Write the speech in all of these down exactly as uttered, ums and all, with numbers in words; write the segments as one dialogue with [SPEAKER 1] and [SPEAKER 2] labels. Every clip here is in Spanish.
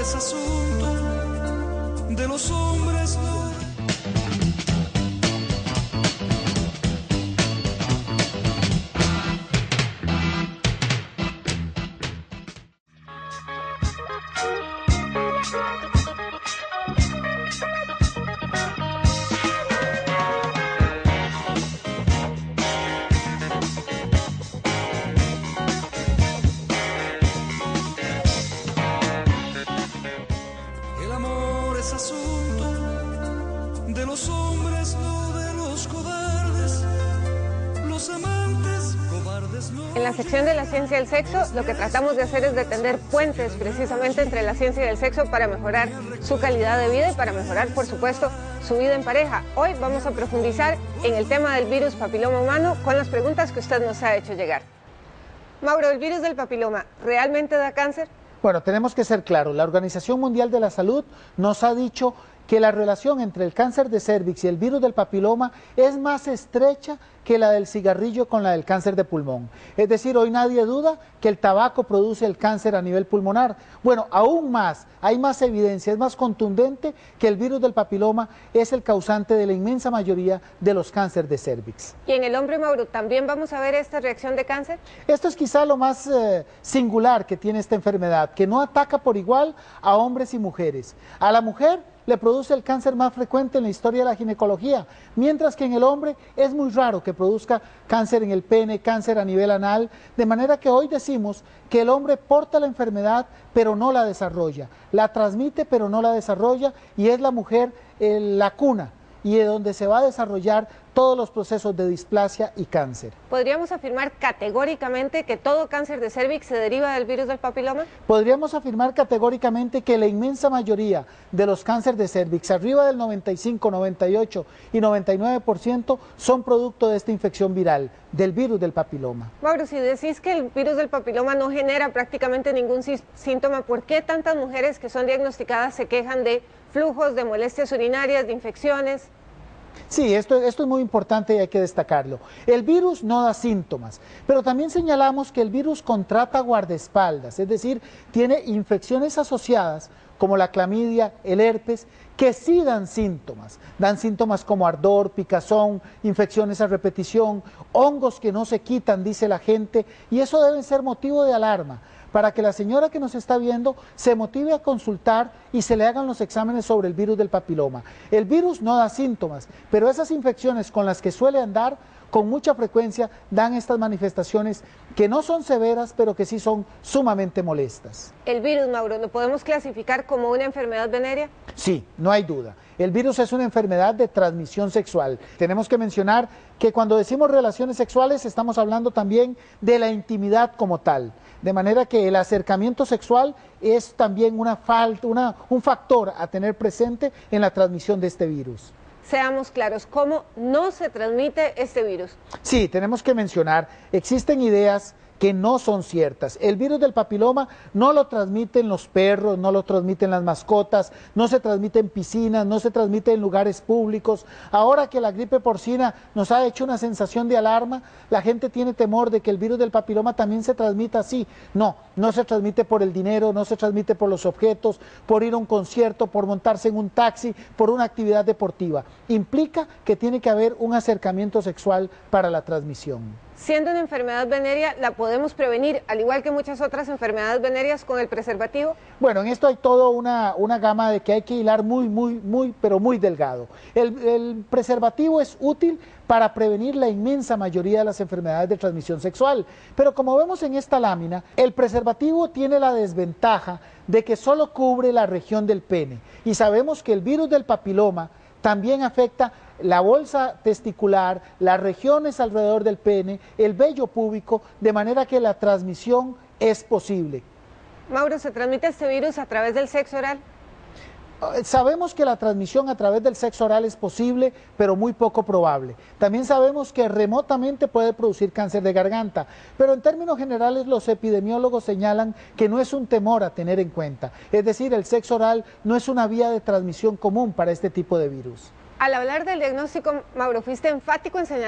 [SPEAKER 1] es asunto de los hombres, no. El amor es asunto de los hombres, no de los cobardes. Los amantes cobardes no.
[SPEAKER 2] En la sección de la ciencia del sexo, lo que tratamos de hacer es de tender puentes precisamente entre la ciencia y el sexo para mejorar su calidad de vida y para mejorar, por supuesto, su vida en pareja. Hoy vamos a profundizar en el tema del virus papiloma humano con las preguntas que usted nos ha hecho llegar. Mauro, ¿el virus del papiloma realmente da cáncer?
[SPEAKER 3] Bueno, tenemos que ser claros, la Organización Mundial de la Salud nos ha dicho que la relación entre el cáncer de cérvix y el virus del papiloma es más estrecha que la del cigarrillo con la del cáncer de pulmón. Es decir, hoy nadie duda que el tabaco produce el cáncer a nivel pulmonar. Bueno, aún más, hay más evidencia, es más contundente que el virus del papiloma es el causante de la inmensa mayoría de los cánceres de cérvix.
[SPEAKER 2] ¿Y en el hombre, Mauro, también vamos a ver esta reacción de cáncer?
[SPEAKER 3] Esto es quizá lo más eh, singular que tiene esta enfermedad, que no ataca por igual a hombres y mujeres. A la mujer le produce el cáncer más frecuente en la historia de la ginecología, mientras que en el hombre es muy raro que produzca cáncer en el pene, cáncer a nivel anal, de manera que hoy decimos que el hombre porta la enfermedad pero no la desarrolla, la transmite pero no la desarrolla, y es la mujer eh, la cuna y de donde se va a desarrollar todos los procesos de displasia y cáncer.
[SPEAKER 2] ¿Podríamos afirmar categóricamente que todo cáncer de cérvix se deriva del virus del papiloma?
[SPEAKER 3] Podríamos afirmar categóricamente que la inmensa mayoría de los cánceres de cérvix, arriba del noventa y cinco, noventa y ocho y noventa y nueve por ciento, son producto de esta infección viral, del virus del papiloma.
[SPEAKER 2] Mauro, si decís que el virus del papiloma no genera prácticamente ningún sí- síntoma, ¿por qué tantas mujeres que son diagnosticadas se quejan de flujos, de molestias urinarias, de infecciones?
[SPEAKER 3] Sí, esto, esto es muy importante y hay que destacarlo. El virus no da síntomas, pero también señalamos que el virus contrata guardaespaldas, es decir, tiene infecciones asociadas como la clamidia, el herpes, que sí dan síntomas. Dan síntomas como ardor, picazón, infecciones a repetición, hongos que no se quitan, dice la gente, y eso debe ser motivo de alarma para que la señora que nos está viendo se motive a consultar y se le hagan los exámenes sobre el virus del papiloma. El virus no da síntomas, pero esas infecciones con las que suele andar con mucha frecuencia dan estas manifestaciones que no son severas, pero que sí son sumamente molestas.
[SPEAKER 2] ¿El virus, Mauro, lo podemos clasificar como una enfermedad venérea?
[SPEAKER 3] Sí, no hay duda. El virus es una enfermedad de transmisión sexual. Tenemos que mencionar que cuando decimos relaciones sexuales estamos hablando también de la intimidad como tal. De manera que el acercamiento sexual es también una falta, una, un factor a tener presente en la transmisión de este virus.
[SPEAKER 2] Seamos claros, ¿cómo no se transmite este virus?
[SPEAKER 3] Sí, tenemos que mencionar, existen ideas que no son ciertas. El virus del papiloma no lo transmiten los perros, no lo transmiten las mascotas, no se transmite en piscinas, no se transmite en lugares públicos. Ahora que la gripe porcina nos ha hecho una sensación de alarma, la gente tiene temor de que el virus del papiloma también se transmita así. No, no se transmite por el dinero, no se transmite por los objetos, por ir a un concierto, por montarse en un taxi, por una actividad deportiva. Implica que tiene que haber un acercamiento sexual para la transmisión.
[SPEAKER 2] Siendo una enfermedad venérea, ¿la podemos prevenir, al igual que muchas otras enfermedades venéreas, con el preservativo?
[SPEAKER 3] Bueno, en esto hay toda una, una gama de que hay que hilar muy, muy, muy, pero muy delgado. El, el preservativo es útil para prevenir la inmensa mayoría de las enfermedades de transmisión sexual, pero como vemos en esta lámina, el preservativo tiene la desventaja de que solo cubre la región del pene, y sabemos que el virus del papiloma también afecta la bolsa testicular, las regiones alrededor del pene, el vello púbico, de manera que la transmisión es posible.
[SPEAKER 2] Mauro, ¿se transmite este virus a través del sexo oral?
[SPEAKER 3] Sabemos que la transmisión a través del sexo oral es posible, pero muy poco probable. También sabemos que remotamente puede producir cáncer de garganta, pero en términos generales los epidemiólogos señalan que no es un temor a tener en cuenta. Es decir, el sexo oral no es una vía de transmisión común para este tipo de virus.
[SPEAKER 2] Al hablar del diagnóstico, Mauro, fuiste enfático en señalar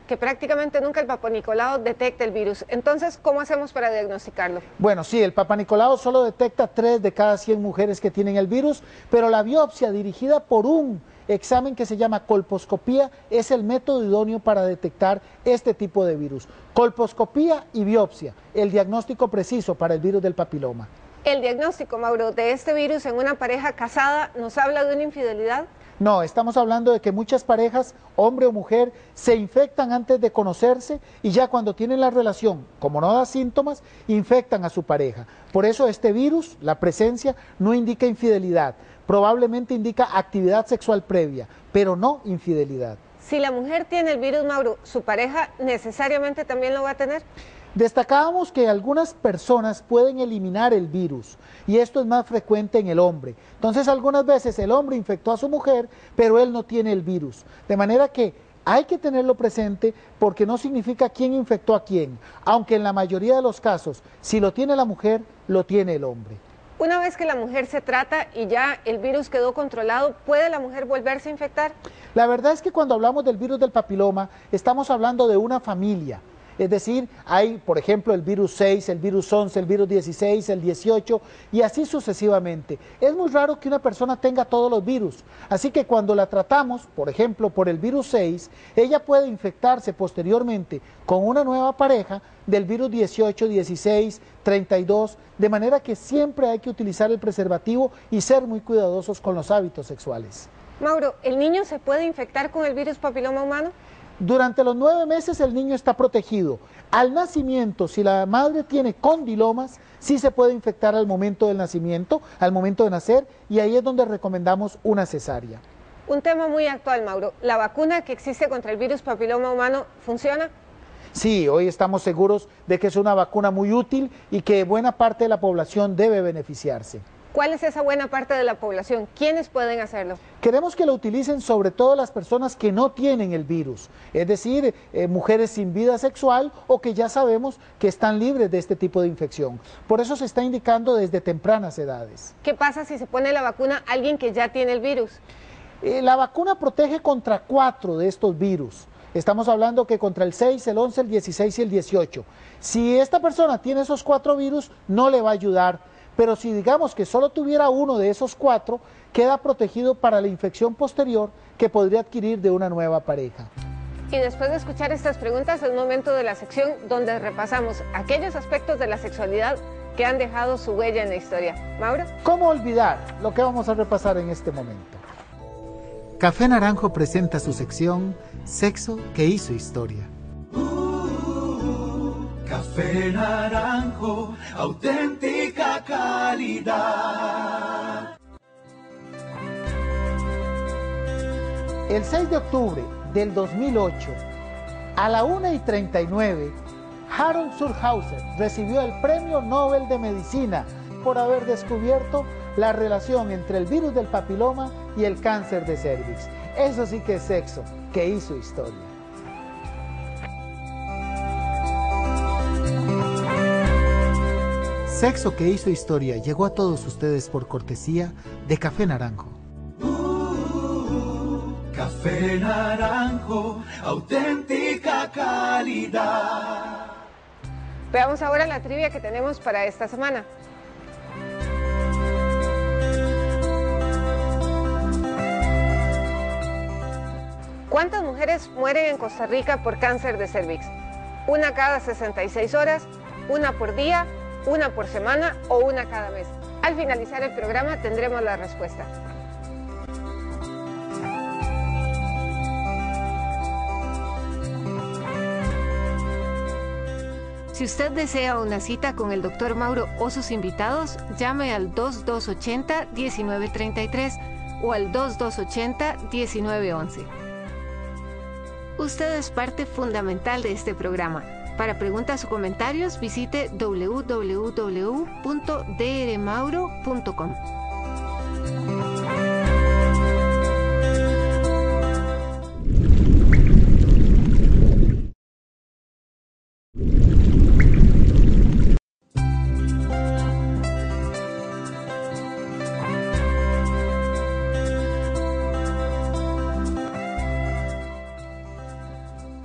[SPEAKER 2] que prácticamente nunca el Papa Nicolau detecta el virus. Entonces, ¿cómo hacemos para diagnosticarlo?
[SPEAKER 3] Bueno, sí, el Papa Nicolau solo detecta tres de cada cien mujeres que tienen el virus, pero la biopsia dirigida por un examen que se llama colposcopía es el método idóneo para detectar este tipo de virus. Colposcopía y biopsia, el diagnóstico preciso para el virus del papiloma.
[SPEAKER 2] ¿El diagnóstico, Mauro, de este virus en una pareja casada nos habla de una infidelidad?
[SPEAKER 3] No, estamos hablando de que muchas parejas, hombre o mujer, se infectan antes de conocerse y ya cuando tienen la relación, como no da síntomas, infectan a su pareja. Por eso este virus, la presencia, no indica infidelidad, probablemente indica actividad sexual previa, pero no infidelidad.
[SPEAKER 2] Si la mujer tiene el virus, Mauro, ¿su pareja necesariamente también lo va a tener?
[SPEAKER 3] Destacábamos que algunas personas pueden eliminar el virus y esto es más frecuente en el hombre. Entonces algunas veces el hombre infectó a su mujer, pero él no tiene el virus. De manera que hay que tenerlo presente porque no significa quién infectó a quién, aunque en la mayoría de los casos, si lo tiene la mujer, lo tiene el hombre.
[SPEAKER 2] Una vez que la mujer se trata y ya el virus quedó controlado, ¿puede la mujer volverse a infectar?
[SPEAKER 3] La verdad es que cuando hablamos del virus del papiloma, estamos hablando de una familia. Es decir, hay, por ejemplo, el virus seis, el virus once, el virus dieciséis, el dieciocho y así sucesivamente. Es muy raro que una persona tenga todos los virus, así que cuando la tratamos, por ejemplo, por el virus seis, ella puede infectarse posteriormente con una nueva pareja del virus dieciocho, dieciséis, treinta y dos, de manera que siempre hay que utilizar el preservativo y ser muy cuidadosos con los hábitos sexuales.
[SPEAKER 2] Mauro, ¿el niño se puede infectar con el virus papiloma humano?
[SPEAKER 3] Durante los nueve meses el niño está protegido. Al nacimiento, si la madre tiene condilomas, sí se puede infectar al momento del nacimiento, al momento de nacer, y ahí es donde recomendamos una cesárea.
[SPEAKER 2] Un tema muy actual, Mauro. ¿La vacuna que existe contra el virus papiloma humano funciona?
[SPEAKER 3] Sí, hoy estamos seguros de que es una vacuna muy útil y que buena parte de la población debe beneficiarse.
[SPEAKER 2] ¿Cuál es esa buena parte de la población? ¿Quiénes pueden hacerlo?
[SPEAKER 3] Queremos que lo utilicen sobre todo las personas que no tienen el virus, es decir, eh, mujeres sin vida sexual o que ya sabemos que están libres de este tipo de infección. Por eso se está indicando desde tempranas edades.
[SPEAKER 2] ¿Qué pasa si se pone la vacuna a alguien que ya tiene el virus?
[SPEAKER 3] Eh, la vacuna protege contra cuatro de estos virus. Estamos hablando que contra el seis, el once, el dieciséis y el dieciocho. Si esta persona tiene esos cuatro virus, no le va a ayudar. Pero si digamos que solo tuviera uno de esos cuatro, queda protegido para la infección posterior que podría adquirir de una nueva pareja.
[SPEAKER 2] Y después de escuchar estas preguntas, es momento de la sección donde repasamos aquellos aspectos de la sexualidad que han dejado su huella en la historia. ¿Mauro?
[SPEAKER 3] ¿Cómo olvidar lo que vamos a repasar en este momento? Café Naranjo presenta su sección Sexo que hizo historia.
[SPEAKER 1] Café Naranjo, auténtica calidad.
[SPEAKER 3] El seis de octubre del dos mil ocho, a la una y treinta y nueve, Harold Schulhauser recibió el Premio Nobel de Medicina por haber descubierto la relación entre el virus del papiloma y el cáncer de cervix. Eso sí que es sexo que hizo historia. Sexo que hizo historia llegó a todos ustedes por cortesía de Café Naranjo.
[SPEAKER 1] Uh, Café Naranjo, auténtica calidad.
[SPEAKER 2] Veamos ahora la trivia que tenemos para esta semana. ¿Cuántas mujeres mueren en Costa Rica por cáncer de cervix? ¿Una cada sesenta y seis horas? ¿Una por día? ¿Una por semana o una cada mes? Al finalizar el programa tendremos la respuesta. Si usted desea una cita con el doctor Mauro o sus invitados, llame al dos dos ochenta, diecinueve treinta y tres o al dos dos ochenta, diecinueve once. Usted es parte fundamental de este programa. Para preguntas o comentarios, visite w w w punto d r mauro punto com.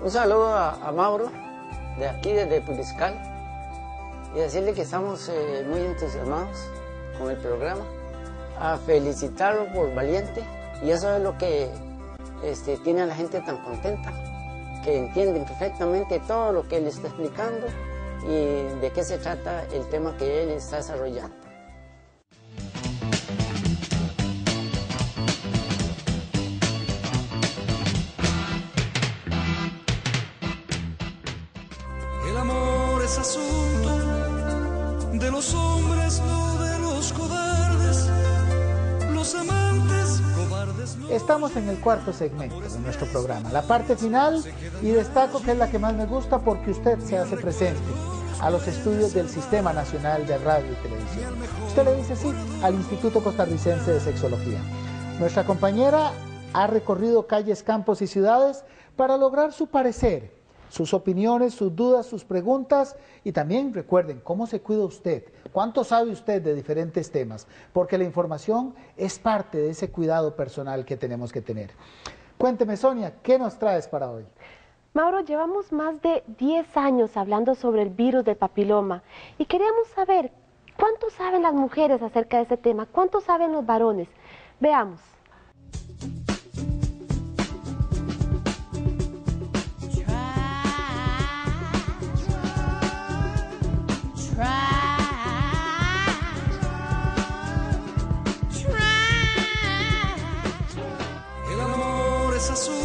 [SPEAKER 4] Un saludo a, a Mauro, de aquí, desde Puriscal, y decirle que estamos eh, muy entusiasmados con el programa, a felicitarlo por valiente, y eso es lo que este, tiene a la gente tan contenta, que entienden perfectamente todo lo que él está explicando y de qué se trata el tema que él está desarrollando.
[SPEAKER 1] El amor es asunto de los hombres, no de los cobardes, los amantes cobardes. No.
[SPEAKER 3] Estamos en el cuarto segmento de nuestro programa, la parte final, y destaco que es la que más me gusta porque usted se hace presente a los estudios del Sistema Nacional de Radio y Televisión. Usted le dice sí al Instituto Costarricense de Sexología. Nuestra compañera ha recorrido calles, campos y ciudades para lograr su parecer, sus opiniones, sus dudas, sus preguntas, y también recuerden cómo se cuida usted, cuánto sabe usted de diferentes temas, porque la información es parte de ese cuidado personal que tenemos que tener. Cuénteme, Sonia, ¿qué nos traes para hoy?
[SPEAKER 5] Mauro, llevamos más de diez años hablando sobre el virus del papiloma y queríamos saber cuánto saben las mujeres acerca de ese tema, cuánto saben los varones. Veamos.
[SPEAKER 1] El amor es asunto